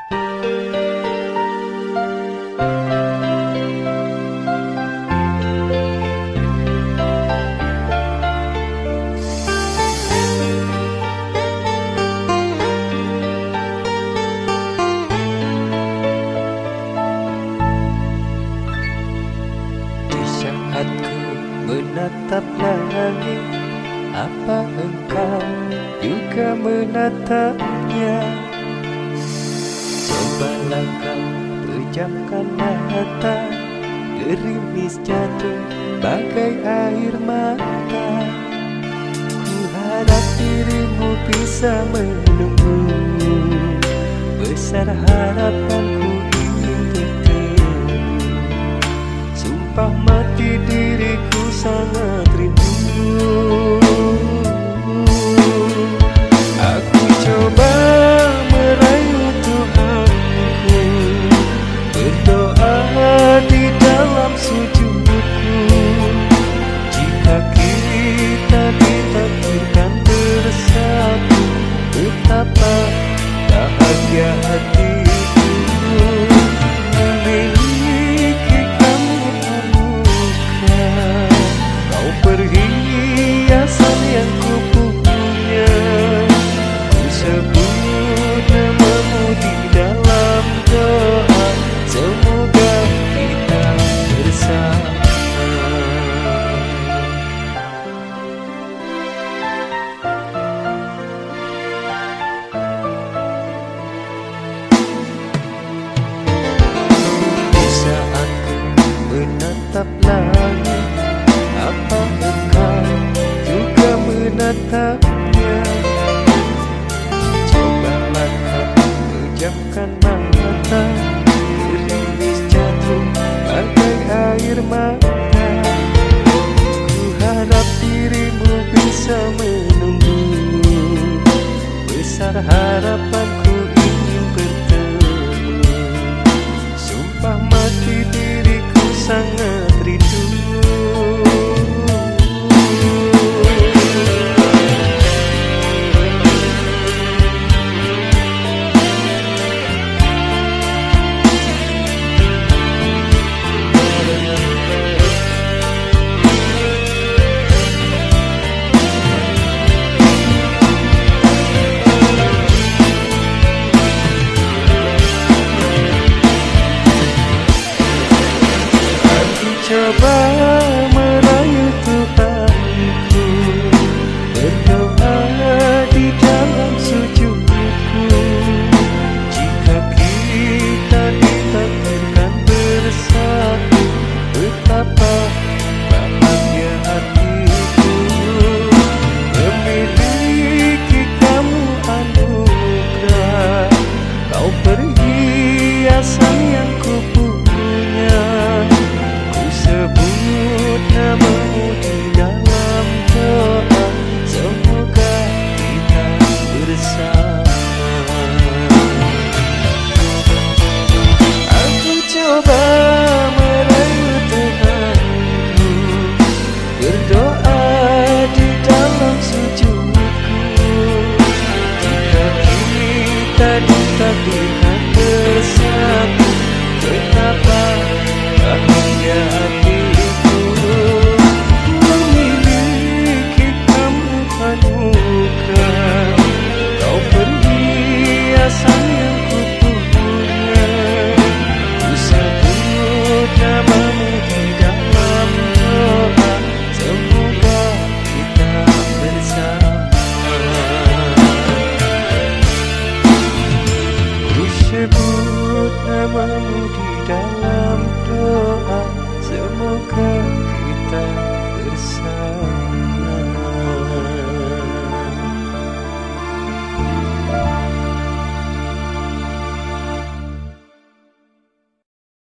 Saat ku menatap langit, apa engkau juga menatapnya? Cobalah kau pejamkan mata, gerimis jatuh bagai air mata. Ku harap dirimu bisa menunggu, besar harapanku ingin bertemu. Sumpah mati diriku sangat rindu. Aku coba merayu Tuhanku, berdoa di dalam sujudku. Jika kita ditakdirkan bersatu, betapa bahagia hatiku. Perhiasan yang ku punya, ku sebut namamu di dalam doa. Semoga kita bersama. Di saat ku menatap langit, apa engkau juga menatapnya? Cobalah kau pejamkan mata, gerimis jatuh bagai air mata. Ku harap dirimu bisa menunggu, besar harapanku ingin bertemu. Sumpah mati diriku sangat rindu. Coba merayu Tuhanku, berdoa di dalam sujudku. Jika kita ditakdirkan bersatu, betapa bahagia hatiku. Memiliki kamu anugerah, kau perhiasan yang ku punya. Sebut namamu di dalam doa, semoga kita bersama. Aku coba merayu Tuhanku, berdoa di dalam sujudku. Jika kita ditakdirkan bersatu, betapa